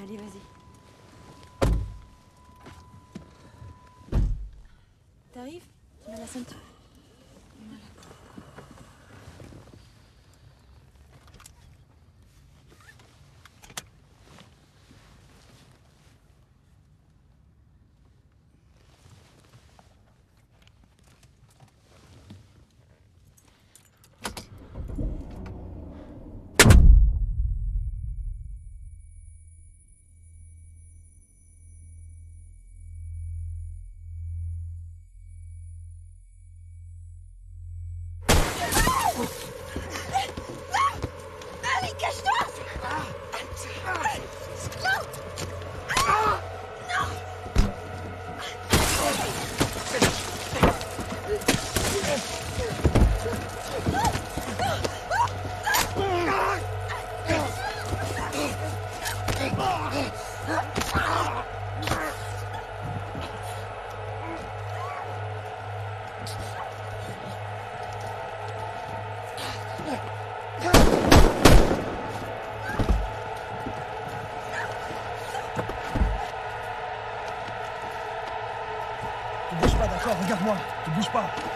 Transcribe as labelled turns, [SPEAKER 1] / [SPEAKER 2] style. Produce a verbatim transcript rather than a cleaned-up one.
[SPEAKER 1] Allez, vas-y. T'arrives? Tu mets la ceinture. Voilà. Allez, cache-toi!
[SPEAKER 2] Tu bouges pas, d'accord? Regarde-moi, tu bouges pas.